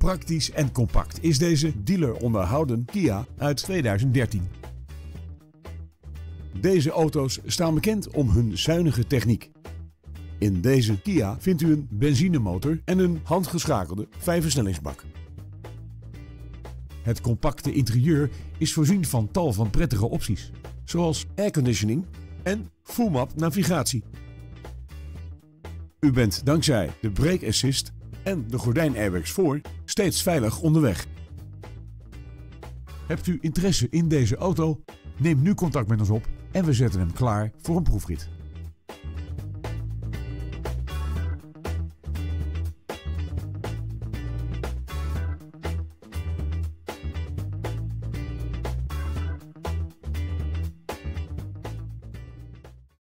Praktisch en compact is deze dealer onderhouden Kia uit 2013. Deze auto's staan bekend om hun zuinige techniek. In deze Kia vindt u een benzinemotor en een handgeschakelde 5-versnellingsbak. Het compacte interieur is voorzien van tal van prettige opties, zoals airconditioning en full-map navigatie. U bent dankzij de brake assist en de gordijnairbags voor steeds veilig onderweg. Hebt u interesse in deze auto? Neem nu contact met ons op en we zetten hem klaar voor een proefrit.